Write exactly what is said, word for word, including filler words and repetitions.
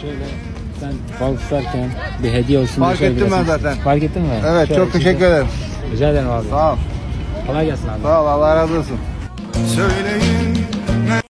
Şöyle sen balık tutarken bir hediye olsun. Fark ettim ben zaten. Fark ettin mi? Evet, şöyle çok teşekkür ederim. Rica ederim abi. Sağ ol. Kolay gelsin abi. Sağ ol, Allah razı olsun. Söyleyin